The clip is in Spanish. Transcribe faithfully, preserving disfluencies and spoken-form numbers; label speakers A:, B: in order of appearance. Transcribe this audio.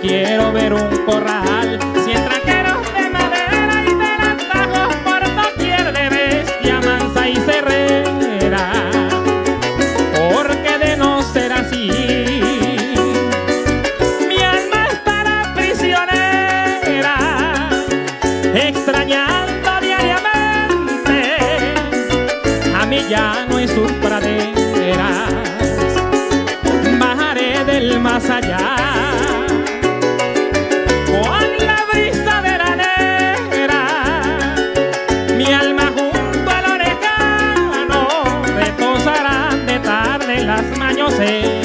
A: quiero ver un corral cien tranqueros de madera y delantajos por doquier de bestia mansa y cerrera, porque de no ser así mi alma estará prisionera, extrañando diariamente a mi llano y sus praderas. Bajaré del más allá con la brisa veranera, mi alma junto al orejano retosarán de tarde las mañoseras.